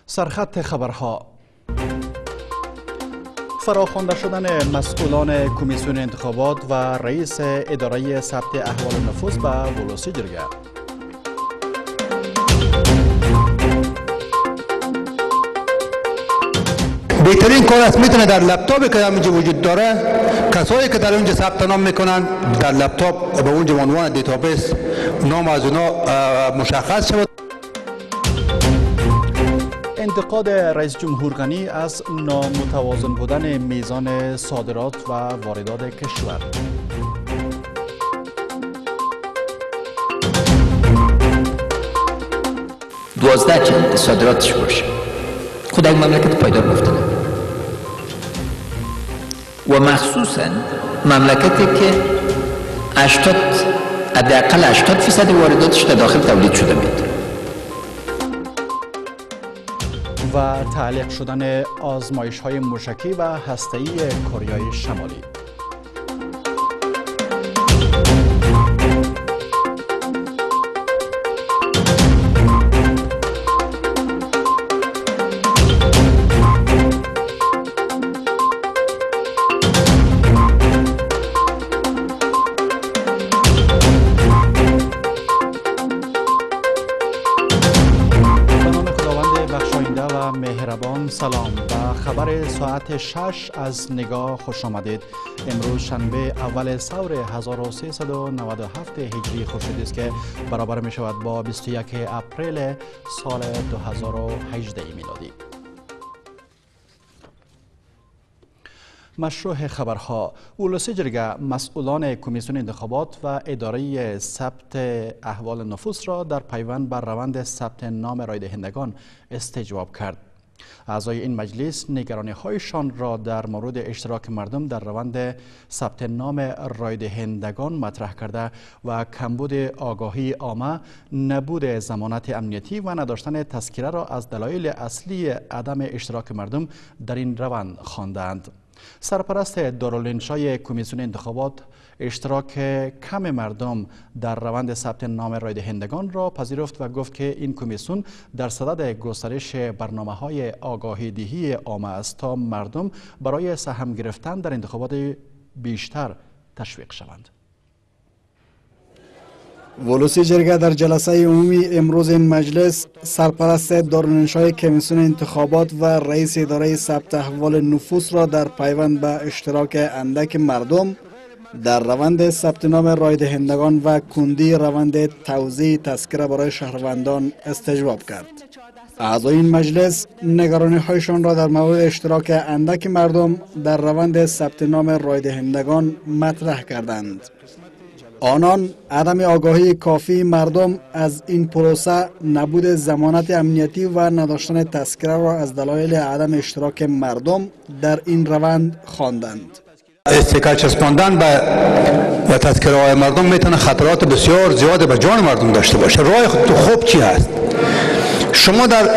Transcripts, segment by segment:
سرخط خبرها. فراخوانده شدن مسئولان کمیسیون انتخابات و رئیس اداره ثبت احوال نفوس به ولوسی جرگه. بهترین کار است میتونه در لپتاپی که همینجا وجود داره، کسایی که در اونجا ثبت نام میکنن در لپتاپ به اونجا عنوان دیتابیس نام از اونا مشخص شود. انتقاد رئیس جمهور غنی از نامتوازن بودن میزان صادرات و واردات کشور. دوازده چند صادراتش باشه، خود یک مملکت پایدار گفتنه و مخصوصا مملکتی که حداقل 80% وارداتش در داخل تولید شده میاد. و تعلیق شدن آزمایش‌های موشکی و هسته‌ای کره شمالی. سلام، به خبر ساعت 6 از نگاه خوش آمدید. امروز شنبه اول ثور 1397 هجری خورشیدی است که برابر می شود با 21 اپریل سال 2018 میلادی. مشروع خبرها. ولوسی جرگه مسئولان کمیسیون انتخابات و اداره ثبت احوال نفوس را در پیوند بر روند ثبت نام رای دهندگان استجواب کرد. اعضای این مجلس نگرانی‌هایشان را در مورد اشتراک مردم در روند ثبت نام رای دهندگان مطرح کرده و کمبود آگاهی عامه، نبود ضمانت امنیتی و نداشتن تذکره را از دلایل اصلی عدم اشتراک مردم در این روند خواندند. سرپرست دارالانشای کمیسیون انتخابات اشتراک کم مردم در روند ثبت نام رای دهندگان را پذیرفت و گفت که این کمیسیون در صدد گسترش برنامه‌های آگاهی دهی عامه است تا مردم برای سهم گرفتن در انتخابات بیشتر تشویق شوند. ولوسی جرگه در جلسه عمومی امروز این مجلس سرپرست دارالانشای کمیسیون انتخابات و رئیس اداره ثبت احوال نفوس را در پیوند به اشتراک اندک مردم در روند ثبت نام رای دهندگان و کندی روند توزیع تذکره برای شهروندان استجواب کرد. اعضای این مجلس نگرانی‌هایشان را در مورد اشتراک اندک مردم در روند ثبت نام رای دهندگان مطرح کردند. آنان عدم آگاهی کافی مردم از این پروسه، نبود ضمانت امنیتی و نداشتن تذکره را از دلایل عدم اشتراک مردم در این روند خواندند. استیکر چسباندن به تذکره های مردم میتونه خطرات بسیار زیاد به جان مردم داشته باشه. راه خوب چی هست؟ شما در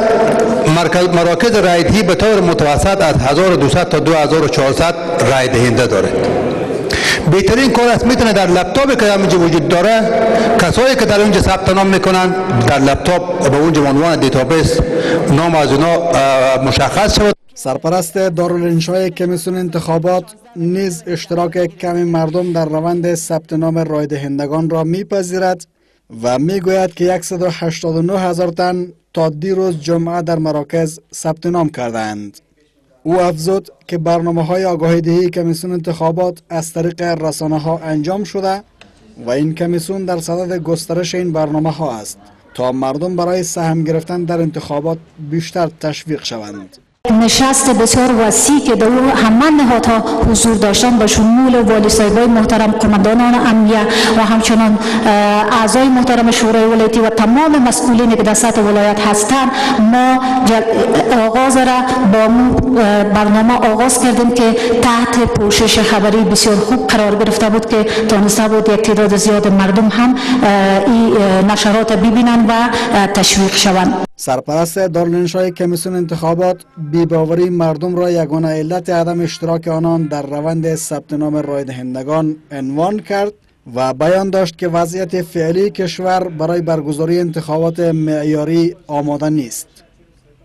مراکز رای دهی به طور متوسط از 1200 تا 2400 رای دهنده دارید. بهترین کار است میتونه در لپتاپی که همینجا وجود داره، کسایی که در اونجا ثبت نام میکنن در لپتاپ به اونجا عنوان دیتابیس نام از اونا مشخص شود. سرپرست دارالانشای کمیسیون انتخابات نیز اشتراک کم مردم در روند ثبت نام رای دهندگان را میپذیرد و میگوید که 189,000 تن تا دیروز جمعه در مراکز ثبت نام کردند. او افزود که برنامه‌های آگاهی دهی کمیسیون انتخابات از طریق رسانه‌ها انجام شده و این کمیسیون در صدد گسترش این برنامه‌ها است تا مردم برای سهم گرفتن در انتخابات بیشتر تشویق شوند. نشست بسیار وسیع که در همه نهادها حضور داشتن با شمول والی صاحبای محترم، قماندانان امنیه و همچنان اعضای محترم شورای ولایتی و تمام مسئولینی که در سطح ولایت هستند، ما آغاز را با برنامه آغاز کردیم که تحت پوشش خبری بسیار خوب قرار گرفته بود که تانسته بود یک تعداد زیاد مردم هم این نشرات ببینند و تشویق شوند. سرپرست دارالانشای کمیسیون انتخابات بی‌باوری مردم را یگانه علت عدم اشتراک آنان در روند ثبت نام رای دهندگان عنوان کرد و بیان داشت که وضعیت فعلی کشور برای برگزاری انتخابات معیاری آماده نیست.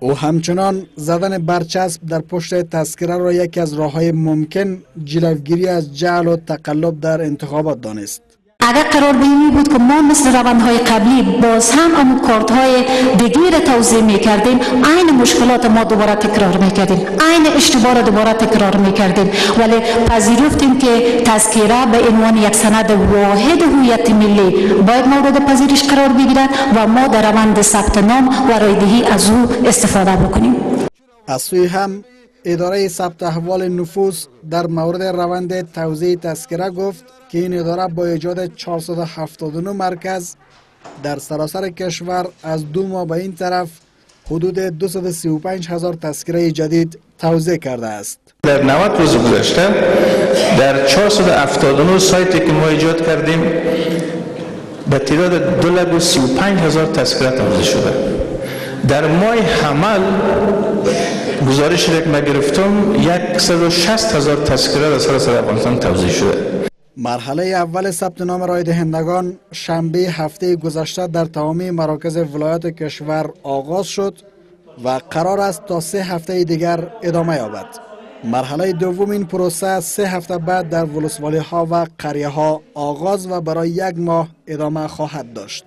او همچنان زدن برچسب در پشت تذکره را یکی از راه‌های ممکن جلوگیری از جعل و تقلب در انتخابات دانست. اگر قرار به این بود که ما مثل روندهای قبلی باز هم امو کارت‌های دیگه را توزیع می‌کردیم، عین مشکلات ما دوباره تکرار می‌کردیم، عین اشتباه را دوباره تکرار می‌کردیم، ولی پذیرفتیم که تذکره به عنوان یک سند واحد هویت ملی باید مورد پذیرش قرار بگیرد و ما در روند ثبت نام و رایدهی از او استفاده بکنیم. از سوی هم اداره ثبت احوال نفوس در مورد روند توزیع تذکره گفت که این اداره با ایجاد 479 مرکز در سراسر کشور از 2 ماه به این طرف حدود 235,000 تذکره جدید توزیع کرده است. در 90 روز گذشته در 479 سایتی که ما ایجاد کردیم به تعداد 235,000 تذکره توزیع شده. در ماه حمل گزارش را که ما گرفتم 160,000 تذکره در سراسر افغانستان توزیع شده. مرحله اول ثبت نام رای دهندگان شنبه هفته گذشته در تمامی مراکز ولایات کشور آغاز شد و قرار است تا 3 هفته دیگر ادامه یابد. مرحله دوم این پروسه 3 هفته بعد در ولسوالی ها و قریه ها آغاز و برای 1 ماه ادامه خواهد داشت.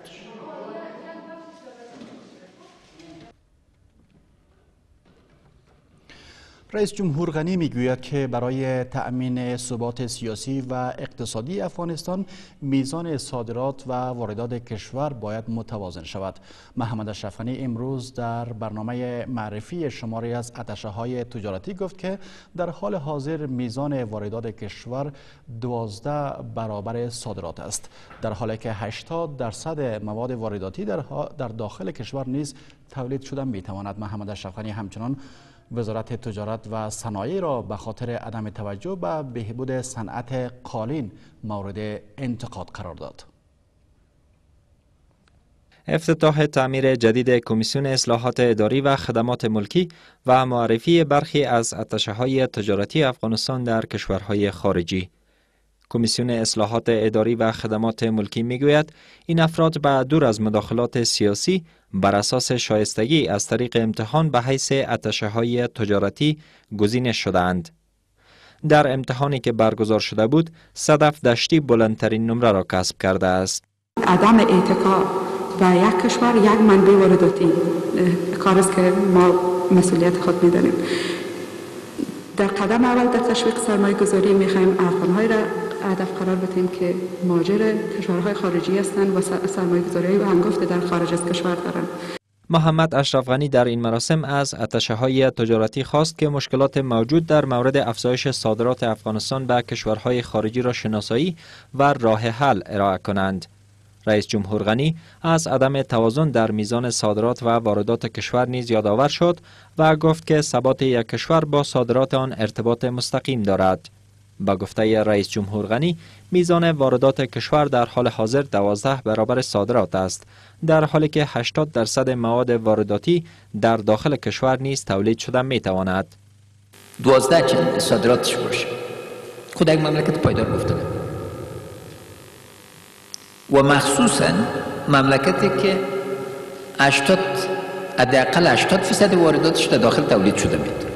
رئیس جمهور غنی میگوید که برای تأمین ثبات سیاسی و اقتصادی افغانستان میزان صادرات و واردات کشور باید متوازن شود. محمد اشرف غنی امروز در برنامه معرفی شماری از اتشه‌های تجارتی گفت که در حال حاضر میزان واردات کشور 12 برابر صادرات است، در حالی که 80% مواد وارداتی در داخل کشور نیز تولید شده میتواند. محمد اشرف غنی همچنان وزارت تجارت و صنایع را به خاطر عدم توجه به بهبود صنعت قالین مورد انتقاد قرار داد. افتتاح تعمیر جدید کمیسیون اصلاحات اداری و خدمات ملکی و معرفی برخی از اتشه‌های تجارتی افغانستان در کشورهای خارجی. کمیسیون اصلاحات اداری و خدمات ملکی میگوید این افراد به دور از مداخلات سیاسی بر اساس شایستگی از طریق امتحان به حیث اتشه‌های تجارتی گزینش شده‌اند. در امتحانی که برگزار شده بود، صدف دشتی بلندترین نمره را کسب کرده است. عدم اتکا به یک کشور یک منبع وارداتی کار است که ما مسئولیت خود می‌دانیم. در قدم اول در تشویق سرمایه گذاری می‌خوایم افغان‌های را هدف قرار بدیم که مهاجر کشورهای خارجی هستند و سرمایه گذاری و هنگفت در خارج از کشور دارند. محمد اشرف غنی در این مراسم از اتشه‌های تجارتی خواست که مشکلات موجود در مورد افزایش صادرات افغانستان به کشورهای خارجی را شناسایی و راه حل ارائه کنند. رئیس جمهور غنی از عدم توازن در میزان صادرات و واردات کشور نیز یادآور شد و گفت که ثبات یک کشور با صادرات آن ارتباط مستقیم دارد. با گفته رئیس جمهور غنی، میزان واردات کشور در حال حاضر 12 برابر صادرات است، در حالی که 80% مواد وارداتی در داخل کشور نیز تولید شده می تواند. 12 چند صادراتش باشه. خود یک مملکت پایدار گفتم. و مخصوصا مملکتی که 80 حداقل 80% وارداتش در داخل تولید شده میاد.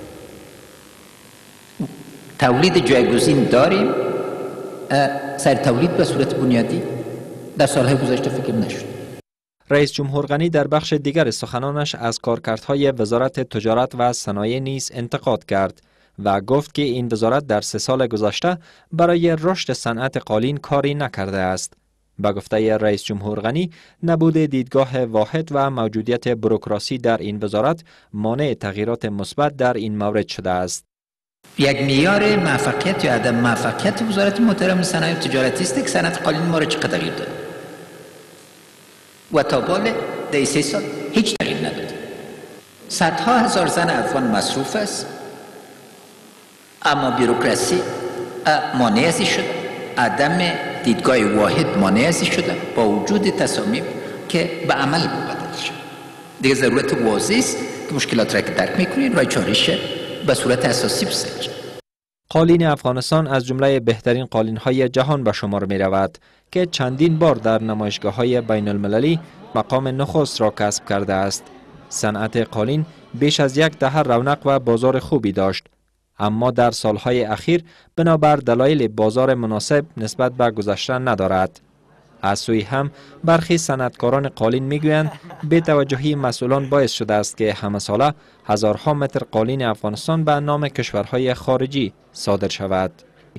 تولید جایگزین داریم، سر تولید به صورت بنیادی در سالهای گذشته فکر نشد. رئیس جمهور غنی در بخش دیگر سخنانش از کارکردهای وزارت تجارت و صنایع نیز انتقاد کرد و گفت که این وزارت در 3 سال گذشته برای رشد صنعت قالین کاری نکرده است. با گفته رئیس جمهور غنی، نبود دیدگاه واحد و موجودیت بوروکراسی در این وزارت مانع تغییرات مثبت در این مورد شده است. یک معیار موفقیت یا عدم موفقیت وزارت محترم صنایع تجارتی است که صنعت قالین ما را چقدر تغییر داد و تا بال در 3 سال هیچ تغییر نداد. صدها هزار زن افغان مصروف است، اما بوروکراسی مانع ازش شد، عدم دیدگاه واحد مانع ازش شده با وجود تصامیم که به عمل بدل شد. دیگه ضرورت واضح است که مشکلات را که درک میکنید رای چارش به صورت اساسی بسنجید. قالین افغانستان از جمله بهترین قالین‌های جهان به شمار می رود که چندین بار در نمایشگاه‌های بین المللی مقام نخست را کسب کرده است. صنعت قالین بیش از یک دهه رونق و بازار خوبی داشت، اما در سالهای اخیر بنابر دلایل بازار مناسب نسبت به گذشته ندارد. از سوی هم برخی صنعتکاران قالین میگویند بی‌توجهی مسئولان باعث شده است که همه ساله هزارها متر قالین افغانستان به نام کشورهای خارجی صادر شود.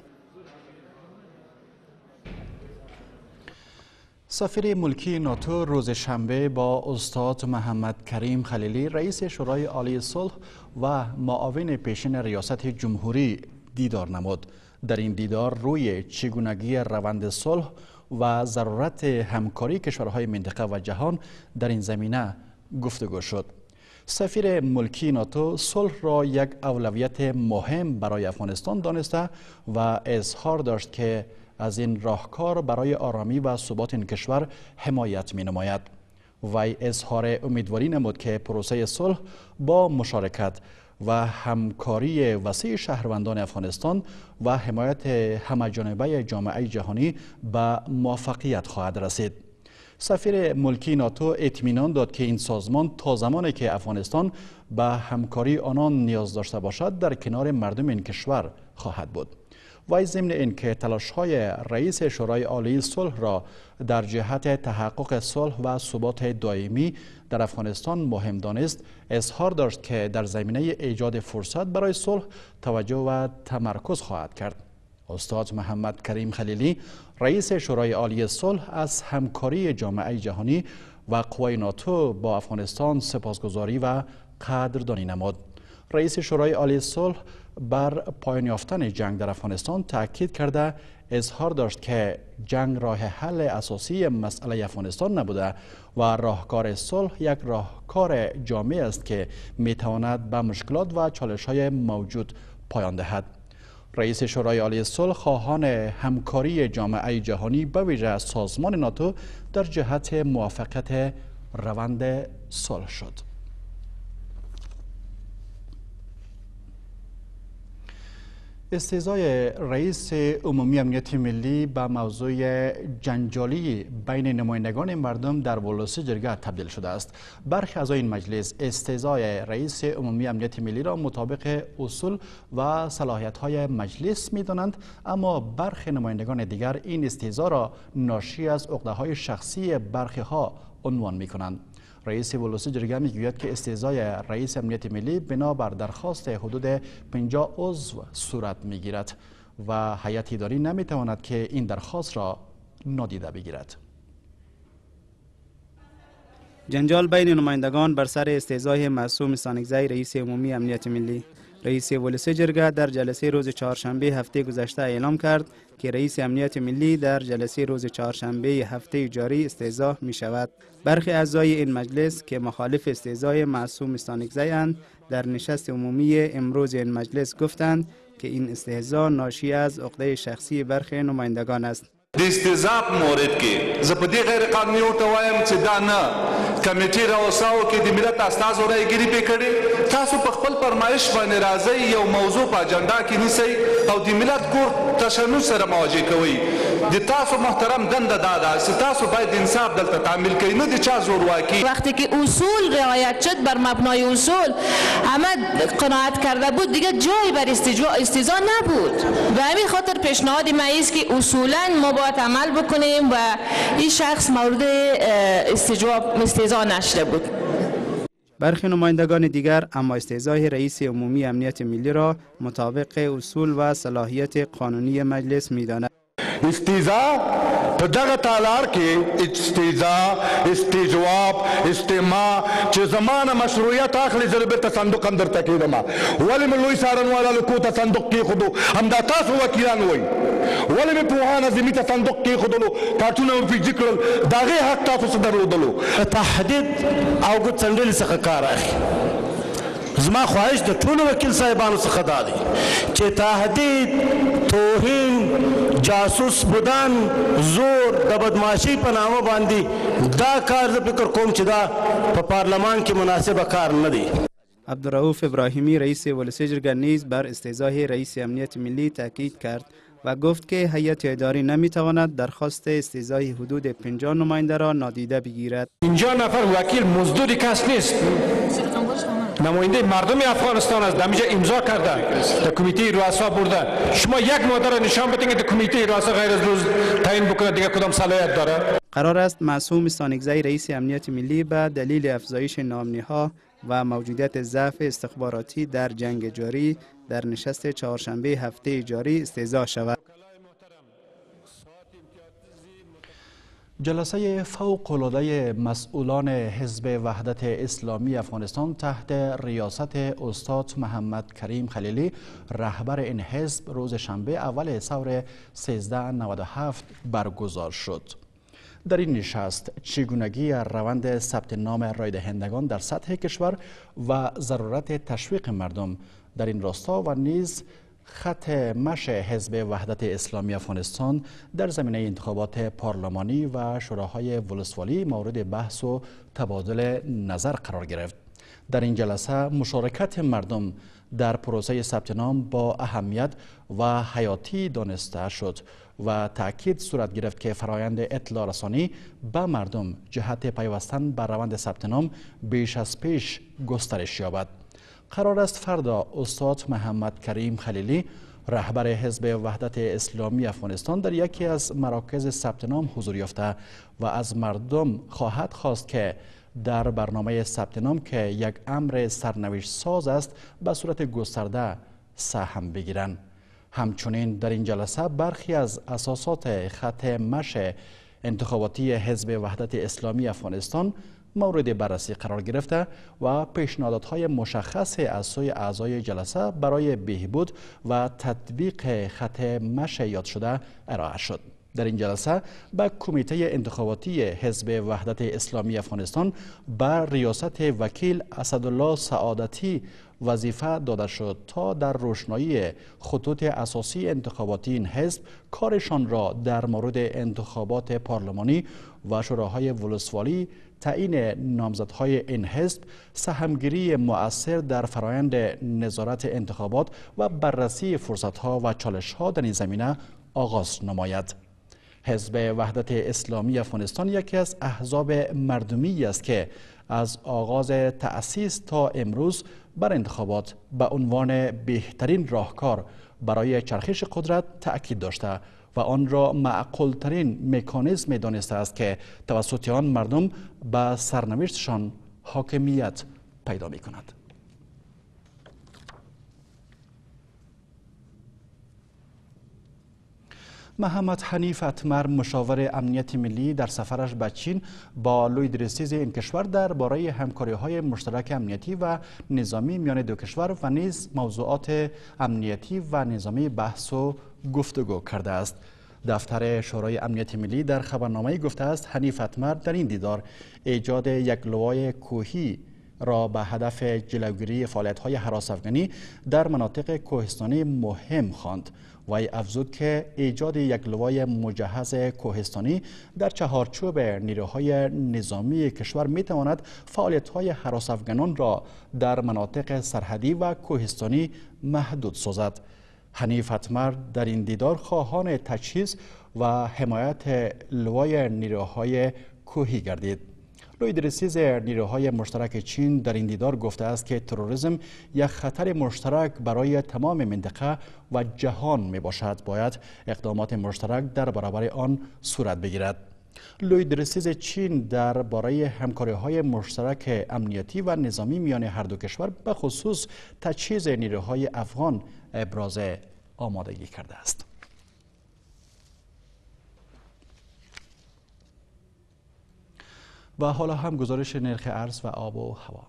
سفیر ملکی ناتو روز شنبه با استاد محمد کریم خلیلی رئیس شورای عالی صلح و معاون پیشین ریاست جمهوری دیدار نمود. در این دیدار روی چگونگی روند صلح و ضرورت همکاری کشورهای منطقه و جهان در این زمینه گفتگو شد. سفیر ملکی ناتو صلح را یک اولویت مهم برای افغانستان دانسته و اظهار داشت که از این راهکار برای آرامی و ثبات این کشور حمایت می نماید. وی اظهار امیدواری نمود که پروسه صلح با مشارکت و همکاری وسیع شهروندان افغانستان و حمایت همه‌جانبه جامعه جهانی به موفقیت خواهد رسید. سفیر ملکی ناتو اطمینان داد که این سازمان تا زمانی که افغانستان به همکاری آنان نیاز داشته باشد در کنار مردم این کشور خواهد بود. وی ضمن اینکه تلاش‌های رئیس شورای عالی صلح را در جهت تحقق صلح و ثبات دائمی در افغانستان مهم دانست، اظهار داشت که در زمینه ایجاد فرصت برای صلح توجه و تمرکز خواهد کرد. استاد محمد کریم خلیلی رئیس شورای عالی صلح از همکاری جامعه جهانی و قوای ناتو با افغانستان سپاسگزاری و قدردانی نمود. رئیس شورای عالی صلح بر پایان یافتن جنگ در افغانستان تاکید کرده اظهار داشت که جنگ راه حل اساسی مسئله افغانستان نبوده و راهکار صلح یک راهکار جامع است که میتواند به مشکلات و چالش‌های موجود پایان دهد. رئیس شورای عالی صلح خواهان همکاری جامعه جهانی به ویژه سازمان ناتو در جهت موافقت روند صلح شد. استعزای رئیس عمومی امنیت ملی به موضوع جنجالی بین نمایندگان مردم در ولوسی جرگه تبدیل شده است. برخی اعضای این مجلس استعزای رئیس عمومی امنیت ملی را مطابق اصول و صلاحیت‌های مجلس می‌دانند، اما برخی نمایندگان دیگر این استعزا را ناشی از عقده‌های شخصی برخی‌ها عنوان می‌کنند. رئیس ولوسی جرگه میگوید که استعزای رئیس امنیت ملی بنابر درخواست حدود 50 عضو صورت میگیرد و هیئت اداری نمیتواند که این درخواست را نادیده بگیرد. جنجال بین نمایندگان بر سر استعزای معصوم سانکزی رئیس عمومی امنیت ملی. رئیس ولوسی جرگه در جلسه روز چهارشنبه هفته گذشته اعلام کرد که رئیس امنیت ملی در جلسه روز چهارشنبه هفته جاری استعزا می شود. برخی اعضای این مجلس که مخالف استعزای معصوم سانکزی اند در نشست عمومی امروز این مجلس گفتند که این استعزا ناشی از عقده شخصی برخی نمایندگان است. د استضاف مورد کې زه په دې غیر قانوني ورته وایم چې دا نه کمیټې راوساو کې د ملت استازو رایګیري پې کړې، تاسو په خپل فرمایش باندې راځئ یو موضوع په اجنډا کې نیسئ او د ملت کور تشنج سره مواجه کوئ. د تاسو محترم دنده دا ده چې تاسو باید انصاف دلته تعمیل کړئ، نه د چا زورواکي. وقتی که اصول رعایت شد بر مبنای اصول همه قناعت کرده بود، دیگه جایی بر استیضاح نبود و همین خاطر پیشنهاد من است که اصولا ما باید عمل بکنیم و این شخص مورد استیضاح نشده بود. برخی نمایندگان دیگر اما استعزای رئیس عمومی امنیت ملی را مطابق اصول و صلاحیت قانونی مجلس می‌دانند. استیضاح په دغه تالار کې استیضاح، استجواب، استماع چې زمانه مشروعیت اخلي زه بیرته صندوق هم درته کېږدم. ولې مې لوی څارنوالانو کور ته صندوق کېښودو؟ همدا تاسو وکیلان وایي. ولې مې پوهان اعظمي ته صندوق کېښودلو، کارټونه ورپېجي کړل؟ د هغې حق تاسو څه درلودلو؟ تهدید او ګوتڅنډلې څخه کار اخلي. زما خواهش د ټولو وکیل صاحبانو څخه دا دی چې تهدید، توهین، جاسوس بودن، زور د بدمعاشۍ په نامه باندې دا کار زه فکر کوم چې دا په پارلمان کې مناسبه کار نه دی. عبدالرؤف ابراهیمی رئیس ولوسی جرگه نیز بر استعزای رئیس امنیت ملی تاکید کرد و گفت که هیئت اداری نمیتواند درخواست استیضاح حدود 50 نماینده را نادیده بگیرد. 50 نفر وکیل مزدور کس نیست، نماینده مردم افغانستان است. دمیجا امضا کرده در کمیته رؤسا برده. شما یک ماده را نشان بدین که کمیته رؤسا غیر از روز تعیین بکنه دیگه کدام صلاحیت داره؟ قرار است معصوم سانگزی رئیس امنیت ملی به دلیل افزایش ناامنی‌ها و موجودیت ضعف استخباراتی در جنگ جاری در نشست چهارشنبه هفته جاری استیضاح شود. جلسه فوق‌العاده مسئولان حزب وحدت اسلامی افغانستان تحت ریاست استاد محمد کریم خلیلی رهبر این حزب روز شنبه اول ثور 1397 برگزار شد. در این نشست چگونگی روند ثبت نام رای دهندگان در سطح کشور و ضرورت تشویق مردم در این راستا و نیز خط مشی حزب وحدت اسلامی افغانستان در زمینه انتخابات پارلمانی و شوراهای ولسوالی مورد بحث و تبادل نظر قرار گرفت. در این جلسه مشارکت مردم در پروسه ثبت نام با اهمیت و حیاتی دانسته شد و تأکید صورت گرفت که فرایند اطلاع رسانی به مردم جهت پیوستن بر روند ثبت نام بیش از پیش گسترش یابد. قرار است فردا استاد محمد کریم خلیلی رهبر حزب وحدت اسلامی افغانستان در یکی از مراکز ثبت نام حضور یافته و از مردم خواهد خواست که در برنامه ثبت نام که یک امر سرنوشت ساز است به صورت گسترده سهم بگیرند. همچنین در این جلسه برخی از اساسات خط مشی انتخاباتی حزب وحدت اسلامی افغانستان مورد بررسی قرار گرفته و پیشنهادهای مشخص از سوی اعضای جلسه برای بهبود و تطبیق خط مشی یاد شده ارائه شد. در این جلسه به کمیته انتخاباتی حزب وحدت اسلامی افغانستان بر ریاست وکیل اسدالله سعادتی وظیفه داده شد تا در روشنایی خطوط اساسی انتخاباتی این حزب کارشان را در مورد انتخابات پارلمانی و شوراهای ولسوالی، تعیین نامزدهای این حزب، سهمگیری مؤثر در فرایند نظارت انتخابات و بررسی فرصتها و چالشها در این زمینه آغاز نماید. حزب وحدت اسلامی افغانستان یکی از احزاب مردمی است که از آغاز تأسیس تا امروز بر انتخابات به عنوان بهترین راهکار برای چرخش قدرت تأکید داشته و آن را معقولترین مکانیزم دانسته است که توسط آن مردم به سرنوشتشان حاکمیت پیدا می کند. محمد حنیف اتمر مشاور امنیت ملی در سفرش به چین با لوی درستیز این کشور درباره همکاری‌های مشترک امنیتی و نظامی میان دو کشور و نیز موضوعات امنیتی و نظامی بحث و گفتگو کرده است. دفتر شورای امنیت ملی در خبرنامه گفته است حنیف اتمر در این دیدار ایجاد یک لوای کوهی را به هدف جلوگیری فعالیت‌های هراس افغانی در مناطق کوهستانی مهم خواند و افزود که ایجاد یک لوای مجهز کوهستانی در چهارچوب نیروهای نظامی کشور میتواند فعالیت‌های هراس افغانان را در مناطق سرحدی و کوهستانی محدود سازد. حنیف اتمر در این دیدار خواهان تجهیز و حمایت لوای نیروهای کوهی گردید. لوی درستیز نیروهای مشترک چین در این دیدار گفته است که تروریسم یک خطر مشترک برای تمام منطقه و جهان می باشد. باید اقدامات مشترک در برابر آن صورت بگیرد. لوی درستیز چین درباره همکاری‌های مشترک امنیتی و نظامی میان هر دو کشور به خصوص تجهیز نیروهای افغان ابراز آمادگی کرده است. و حالا هم گزارش نرخ ارز و آب و هوا.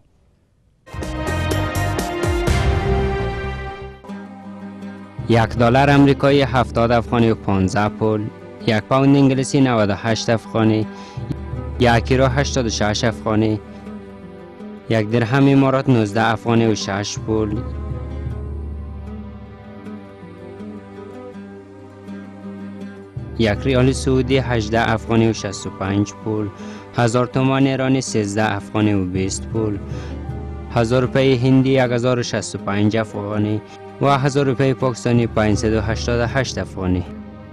$1 آمریکایی 70 افغانی و 15 پول، 1 پوند انگلیسی 98 افغانی، 1 یورو 86 افغانی، 1 درهم امارات 19 افغانی و 6 پول، یک ریال سعودی 18 افغانی و 65 پول، 1000 تومان ایرانی 13 افغانی و 20 پول، 1000 روپیه هندی 1065 افغانی، و 1000 روپیه پاکستانی 588 افغانی.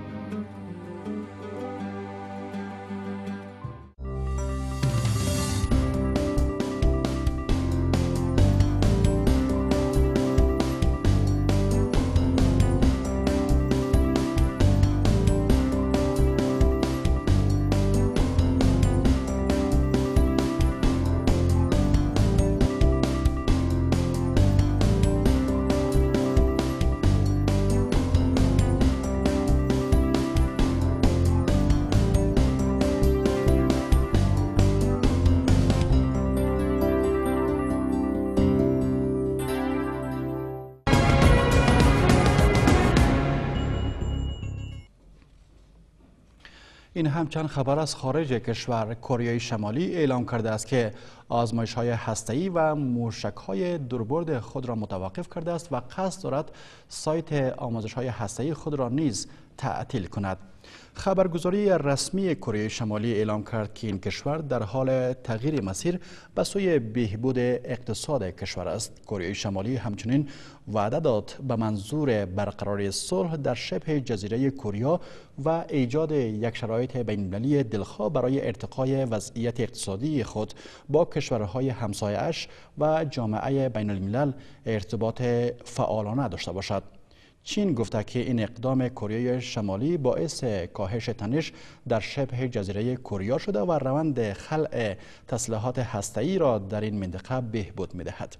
این همچنین خبر از خارج کشور. کره شمالی اعلام کرده است که آزمایش‌های هسته‌ای و موشک‌های دوربرد خود را متوقف کرده است و قصد دارد سایت آموزش‌های هسته‌ای خود را نیز تعطیل کند. خبرگزاری رسمی کره شمالی اعلام کرد که این کشور در حال تغییر مسیر به سوی بهبود اقتصاد کشور است. کره شمالی همچنین وعده داد به منظور برقراری صلح در شبه جزیره کره و ایجاد یک شرایط بین‌المللی دلخواه برای ارتقای وضعیت اقتصادی خود با کشورهای همسایه‌اش و جامعه بین‌الملل ارتباط فعالانه داشته باشد. چین گفته که این اقدام کره شمالی باعث کاهش تنش در شبه جزیره کره شده و روند خلع تسلیحات هسته‌ای را در این منطقه بهبود می‌دهد.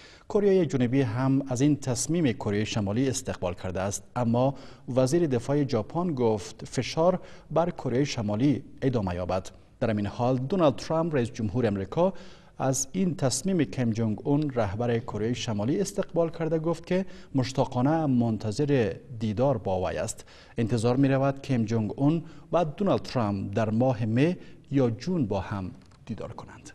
کره جنوبی هم از این تصمیم کره شمالی استقبال کرده است، اما وزیر دفاع ژاپن گفت فشار بر کره شمالی ادامه یابد. در این حال دونالد ترامپ رئیس جمهور آمریکا از این تصمیم کیم جونگ اون رهبر کره شمالی استقبال کرده گفت که مشتاقانه منتظر دیدار با وی است. انتظار می رود کیم جونگ اون و دونالد ترامپ در ماه می یا جون با هم دیدار کنند.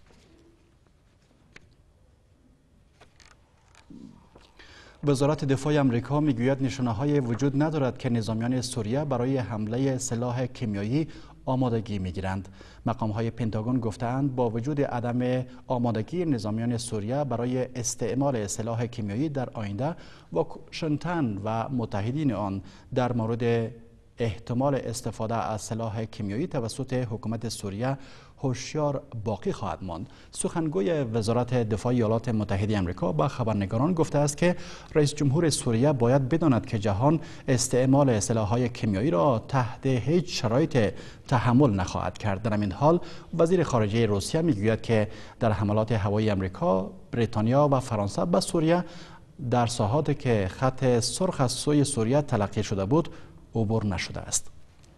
وزارت دفاع آمریکا میگوید نشانه‌های وجود ندارد که نظامیان سوریه برای حمله سلاح کیمیایی آمادگی میگیرند. مقام‌های پنتاگون گفتند با وجود عدم آمادگی نظامیان سوریه برای استعمال سلاح کیمیایی در آینده، واشنگتن و متحدین آن در مورد احتمال استفاده از سلاح کیمیایی توسط حکومت سوریه هوشیار باقی خواهد ماند. سخنگوی وزارت دفاع ایالات متحده آمریکا با خبرنگاران گفته است که رئیس جمهور سوریه باید بداند که جهان استعمال سلاح‌های کیمیایی را تحت هیچ شرایط تحمل نخواهد کرد. در این حال وزیر خارجه روسیه میگوید که در حملات هوایی آمریکا، بریتانیا و فرانسه به سوریه در ساحاتی که خط سرخ از سوی سوریه تلقی شده بود عبور نشده است.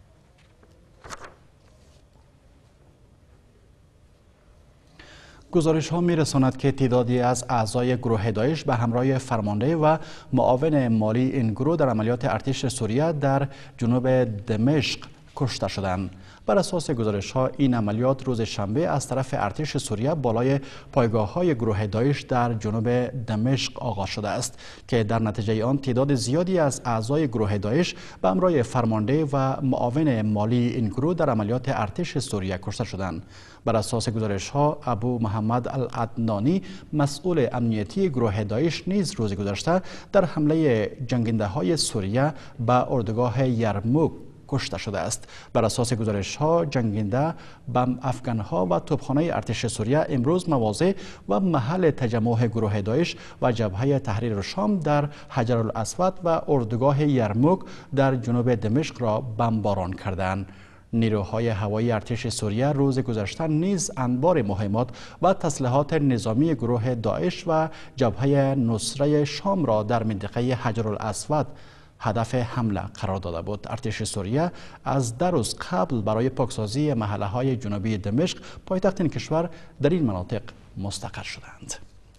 گزارش ها می رساند که تعدادی از اعضای گروه داعش به همراه فرمانده و معاون مالی این گروه در عملیات ارتش سوریه در جنوب دمشق کشته شدند. بر اساس گزارش ها این عملیات روز شنبه از طرف ارتش سوریه بالای پایگاه های گروه داعش در جنوب دمشق آغاز شده است که در نتیجه آن تعداد زیادی از اعضای گروه داعش به همراه فرمانده و معاون مالی این گروه در عملیات ارتش سوریه کشته شدند. بر اساس گزارش ها ابو محمد العدنانی مسئول امنیتی گروه داعش نیز روز گذشته در حمله جنگنده های سوریه به اردوگاه یرموک کشته شده است. بر اساس گزارش ها جنگنده بم افغان ها و توپخانه ارتش سوریه امروز مواضع و محل تجمع گروه داعش و جبهه تحریر شام در حجر الاسود و اردوگاه یرموک در جنوب دمشق را بمباران کردند. نیروهای هوایی ارتش سوریه روز گذشته نیز انبار مهمات و تسلیحات نظامی گروه داعش و جبهه نصره شام را در منطقه حجر الاسود هدف حمله قرار داده بود. ارتش سوریه از 2 روز قبل برای پاکسازی محله‌های جنوبی دمشق پایتخت این کشور در این مناطق مستقر شدند.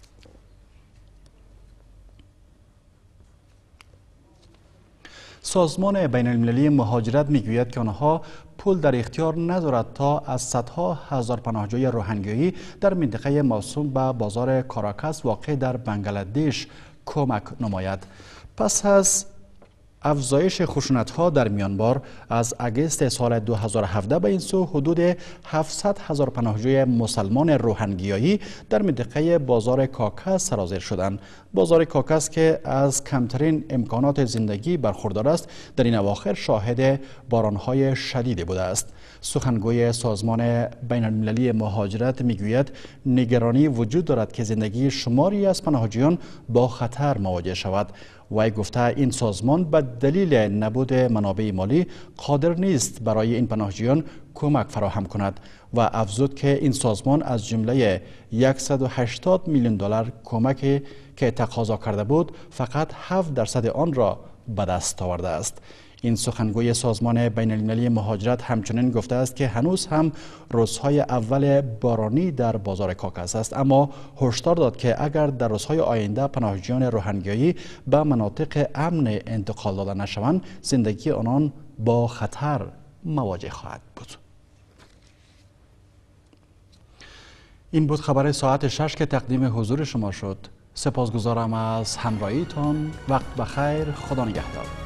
سازمان بین المللی مهاجرت میگوید که آنها پول در اختیار ندارد تا از صدها هزار پناهجوی روهینگیایی در منطقه موسوم به بازار کاراکاس واقع در بنگلادش کمک نماید. پس از افزایش خشونت‌ها در میانمار از اگست سال 2017 به این سو حدود 700,000 پناهجوی مسلمان روهنگیایی در منطقه بازار کاکس سرازیر شدند. بازار کاکس که از کمترین امکانات زندگی برخوردار است، در این اواخر شاهد باران‌های شدیدی بوده است. سخنگوی سازمان بین المللی مهاجرت میگوید نگرانی وجود دارد که زندگی شماری از پناهجویان با خطر مواجه شود. وی گفته این سازمان به دلیل نبود منابع مالی قادر نیست برای این پناهجویان کمک فراهم کند و افزود که این سازمان از جمله 180 میلیون دلار کمکی که تقاضا کرده بود فقط 7% آن را به دست آورده است. این سخنگوی سازمان بین المللی مهاجرت همچنین گفته است که هنوز هم روزهای اول بارانی در بازار کاکس است، اما هشدار داد که اگر در روزهای آینده پناهجویان روهنگیایی به مناطق امن انتقال داده نشوند، زندگی آنان با خطر مواجه خواهد بود. این بود خبر ساعت 6 که تقدیم حضور شما شد. سپاسگزارم از همراهیتان. وقت بخیر. خدا نگهدار.